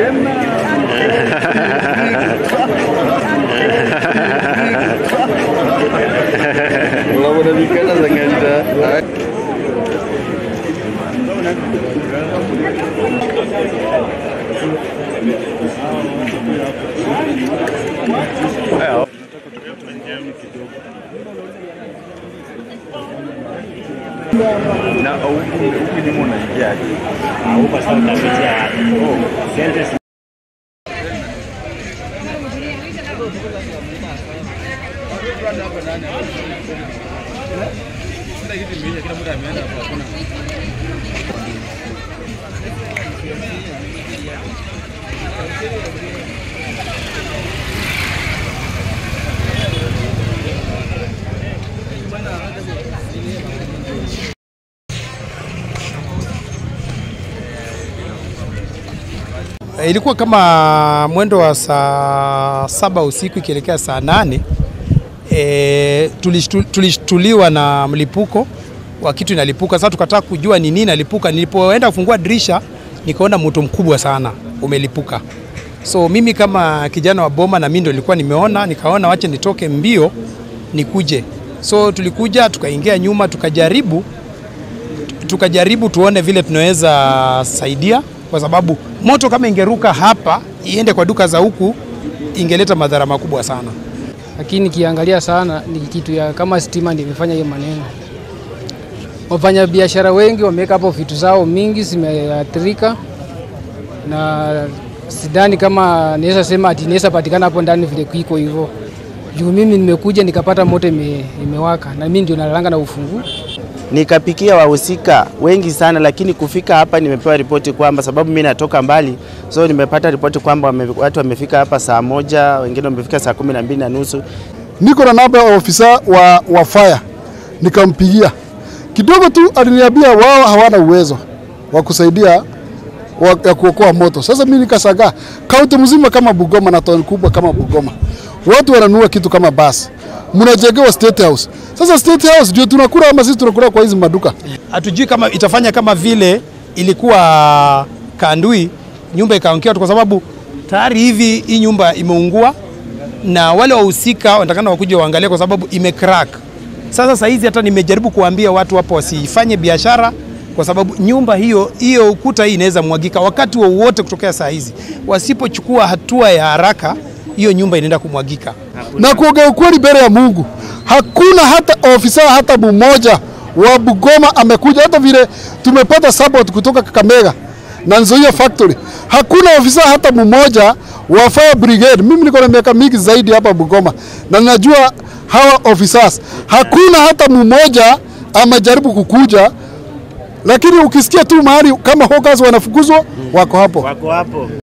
Na huku ni mwana yaje. Huko sasa utapitia. Sente ilikuwa kama mwendo wa saa 7 usiku ikielekea saa 8. Tulishtuliwa na mlipuko wa kitu inalipuka. Sasa tukataka kujua ni nini inalipuka. Nilipoenda kufungua dirisha nikaona moto mkubwa sana umelipuka. So mimi kama kijana wa boma na mimi ndio nilikuwa nimeona, nikaona wacha nitoke mbio nikuje. So tulikuja tukaingia nyuma tukajaribu tuone vile tunaweza saidia, kwa sababu moto kama ingeruka hapa iende kwa duka za huku ingeleta madhara makubwa sana. Lakini kiangalia sana ni kitu ya kama stima ndio imefanya hiyo maneno. Wafanya biashara wengi wameweka hapo vitu zao mingi zimeathirika, na sidhani kama naweza sema ati inaweza patikana hapo ndani vile kuiko hivyo. Juu mimi nimekuja nikapata moto imewaka na mimi ndio nalanga na ufungu. Nikapikia wahusika wengi sana, lakini kufika hapa nimepewa ripoti kwamba, sababu mimi natoka mbali, so nimepata ripoti kwamba watu wamefika hapa saa 1, wengine wamefika saa 12:30. Niko na namba ya ofisa wa fire, nikampigia kidogo tu, aliniambia wao hawana uwezo wa kusaidia ya kuokoa moto. Sasa mimi nikasaga kaunti mzima kama Bungoma na town kubwa kama Bungoma, watu wananunua kitu kama basi, mnajengewa State House. Sasa State House ndio tunakula ama sisi tunakula kwa hizi maduka? Hatujui kama itafanya kama vile ilikuwa Kandui, nyumba ikaangukia, kwa sababu tayari hivi hii nyumba imeungua na wale wahusika wanatakana wakuje waangalie kwa sababu imecrack. Sasa hizi hata nimejaribu kuambia watu hapo wasifanye biashara kwa sababu nyumba hiyo ukuta hii inaweza mwagika wakati wowote kutokea saa hizi. Wasipochukua hatua ya haraka hiyo nyumba inaenda kumwagika. Na kuongea ukweli mbele ya Mungu, hakuna hata ofisa hata mmoja wa Bungoma amekuja, hata vile tumepata support kutoka Kakamega na Nzoia factory. Hakuna ofisa hata mmoja wa fire brigade. Mimi niko na miaka mingi zaidi hapa Bungoma na najua hawa officers. Hakuna hata mmoja amejaribu kukuja, lakini ukisikia tu mahali kama hawkers wanafukuzwa wako hapo.